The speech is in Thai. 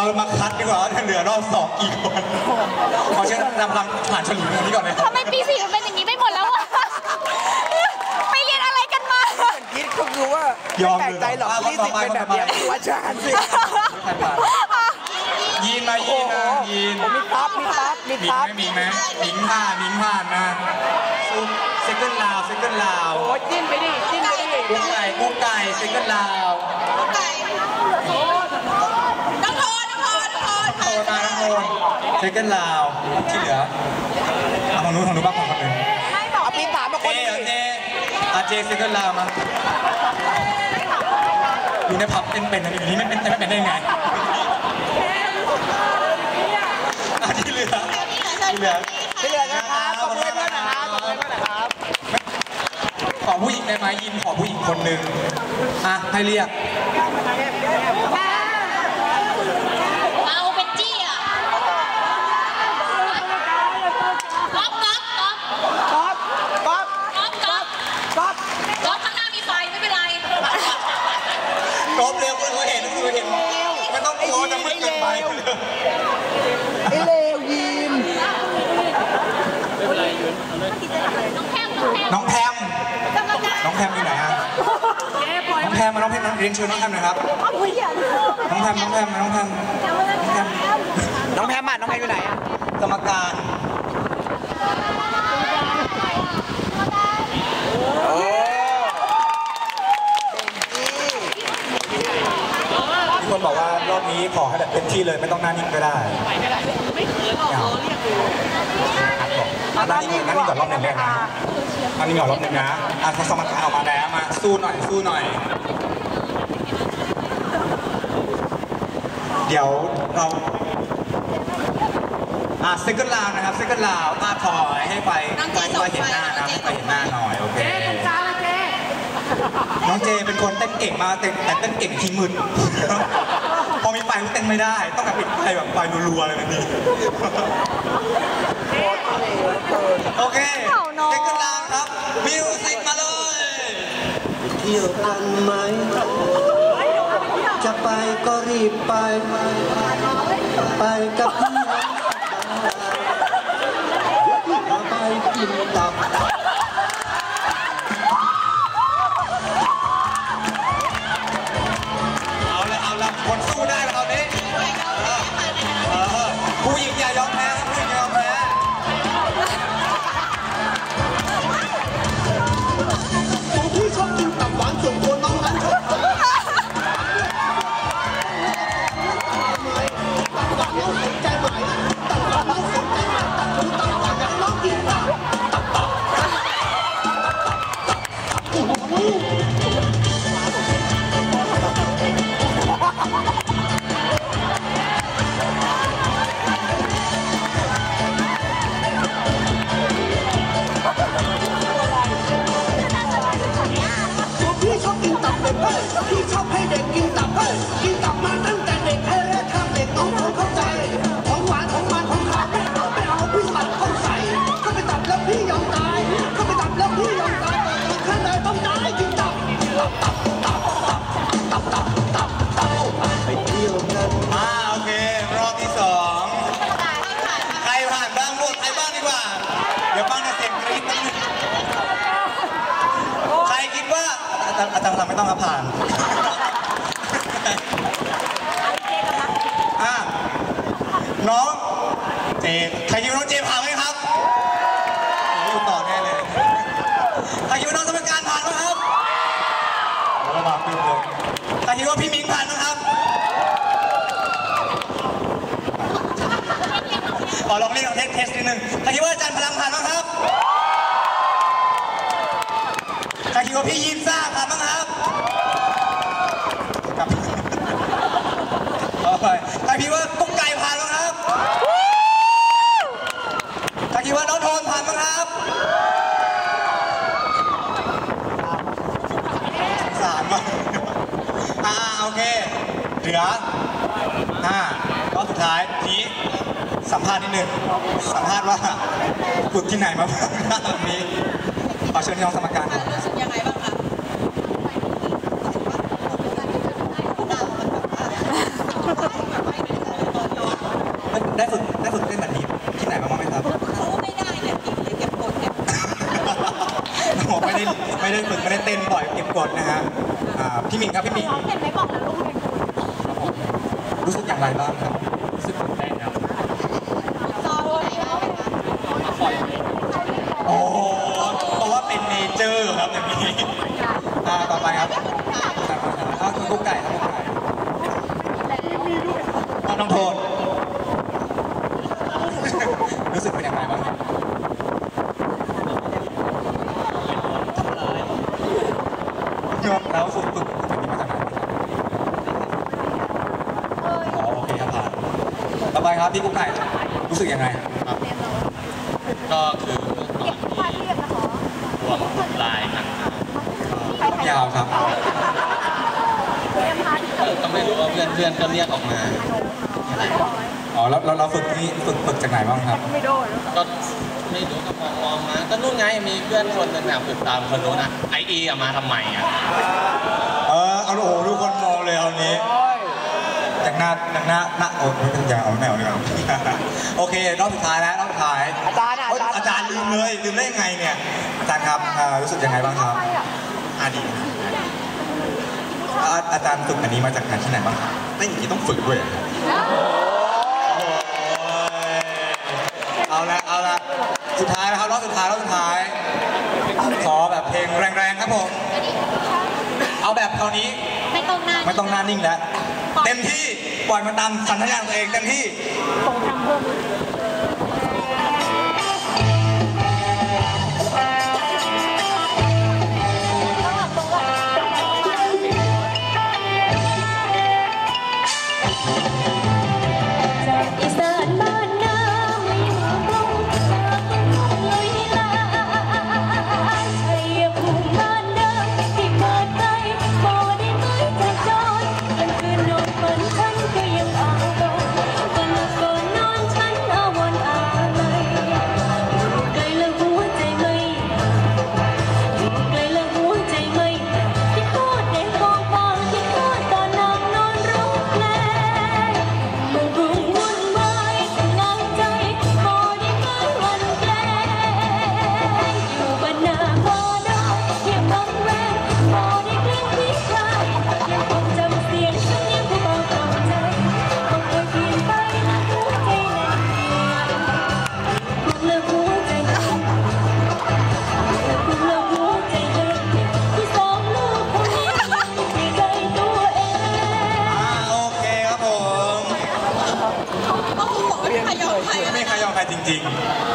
มาคัดดีกว่าเหลือรอบ2กี่คนขอเชิญนำลำผ่านฉลุยนี้ก่อนเลยทำไมปี 4มันเป็นอย่างนี้ไปหมดแล้วอะไปเรียนอะไรกันมาคิดก็คือว่าไม่แปลกใจหรอกที่สิเป็นแบบนี้ว่าชาญสิยีนมายีนนะยีนมีทับมีไหมมิงผ่านนะเซคันด์ลาวโอ้จิ้นไปดิกุ๊กไก่เซคันด์ลาวน้องโทนเซคันด์ลาวที่เหลือเอาของนู้นบ้างของคนอื่นเอาปี3มาคนนึงเจเซคันด์ลาวมาอยู่ในผับเป็นนะอยู่นี้ไม่เป็นได้ไงที่เหลือนะครับขอบคุณเพื่อนนะครับขอผู้หญิงได้ไหมยินขอผู้หญิงคนหนึ่งให้เรียกเอาเป็นจี้อ่ะก๊อฟข้างหน้ามีไฟไม่เป็นไรก๊อฟเร็วคุณเห็นไม่ต้องกลัวจะไม่เกินไปไอเลวยิมน้องแพมอยู่ไหนฮะน้องแพมเรียนเชิญน้องแพมหน่อยครับน้องแพมอยู่ไหนอ่ะกรรมการมีคนบอกว่ารอบนี้ขอให้แบบเต็มที่เลยไม่ต้องหน้านิ่งก็ได้ไม่เขินหรอกนั่นนี่ก่อนรอบหนึ่งเลยนะอันนี้ก่อนรอบหนึ่งนะเขาสมัครเอามาแล้วมาสู้หน่อยเดี๋ยวเราเซคันด์ลาวนะครับเซคันด์ลาวถอยให้ไปเห็นหน้านะให้ไปเห็นหน้าหน่อยโอเคน้องเจเป็นคนเต้นเก่งมากแต่เต้นเก่งที่มืดพอมีไฟเต้นไม่ได้ต้องแบบปิดไฟแบบไฟรัวๆเลยนะนี่โอเคเซคันด์ลาวครับมิวสิกมาเลยเที่ยวกันไหมจะไปก็รีบไปกับเพื่อนไปกินตับเอาละคนสู้ได้แล้วตอนนี้ผู้หญิงอย่ายอมแพ้ผู้หญิงอย่ายอมแพ้ตัวพี่ชอบกินตับหวานส่วนตัวน้องนั้นชอบตับหวานน้องสนใจไหมตับหวานน้องสนใจไหมตับหวานน้องกินตับพี่ชอบกินตับเด็กเฮ้ยพี่ชอบให้เด็กกินตับเฮ้ยกินตับมาตั้งแต่เด็กให้แรกข้ามเด็กน้องคงเข้าใจของหวานของมันของขาวไม่เอาพี่สลัดเข้าใส่ก็ไปตับแล้วพี่ยอมตายก็ไปตับแล้วพี่ยอมตายแต่ข้างในต้องตายกินตับไปเที่ยวกันโอเครอบที่2ใครผ่านบ้างโหวตใครบ้างดีกว่าเดี๋ยวบ้างนะเสียงกรี๊ดใครคิดว่าอาจารย์ไม่ต้องผ่านน้องเจใครคิดว่าน้องเจผ่านไหมครับอยู่ต่อแน่เลยใครคิดว่าน้องสมการผ่านไหมครับระบาดตึงเลยใครคิดว่าพี่มิงผ่านไหมครับขอลองเรียกเทสนิดนึงใครคิดว่าอาจารย์พลังผ่านไหมครับใครคิดว่าพี่ยินซ่าผ่านไหมครับใครคิดว่ากุ๊กไก่ผ่านไหมครับใครคิดว่าน้องโทนผ่านไหมครับสามโอเคเหลือรอบสุดท้ายทีสัมภาษณ์นิดนึงสัมภาษณ์ว่าฝึกที่ไหนมาบ้างตอนนี้ขอเชิญที่น้องสมการรู้สึกยังไงบ้างคะกดนะฮะพี่มิงครับพี่มิงเห็นไหมบอกแล้วลูกเรียนรู้สึกอย่างไรบ้างครับรู้สึกตื่นเต้นครับซอโรนี่เขาเป็นโอ้โหเพราะว่าเป็นเนเจอร์ครับอย่างนี้ต่อไปครับคุณกุ๊กไก่ครับกุ๊กไก่น้องโทนรู้สึกเป็นอย่างไรบ้างครับแล้วฝึกแบบนี้มาจากไหนอ๋อโอเคครับผ่านต่อไปครับพี่กุ๊กไก่รู้สึกยังไงครับก็คือตอนที่รวมกลุ่มไลน์กันยาวครับก็ไม่รู้ว่าเพื่อนก็เรียกออกมาอะไรอ๋อแล้วเราฝึกจากไหนบ้างครับก็ไม่รู้ก็มองมาก็นู่นไงมีเพื่อนคนหนึงแบบฝึกตามคนนู้นอ่ะไอเอมาทำไมอ่ะเอาโอ้โหทุกคนมองเลยเอานี้จากหน้าโอ้ไม่เป็นยาวแนวเลยครับโอเครอบสุดท้ายแล้วรอบสุดท้ายอาจารย์ลืมได้ยังไงเนี่ยอาจารย์ครับรู้สึกยังไงบ้างครับดีอาจารย์ฝึกอันนี้มาจากไหนที่ไหนบ้างครับไม่อย่างนี้ต้องฝึกด้วยเอาละสุดท้ายนะครับรอบสุดท้ายขอแบบเพลงแรงๆครับผมเอาแบบคราวนี้ไม่ต้องหน้านิ่งแล้วเต็มที่ปล่อยมันตามสัญชาตญาณตัวเองเต็มที่ไม่ใครยอมใครจริงๆ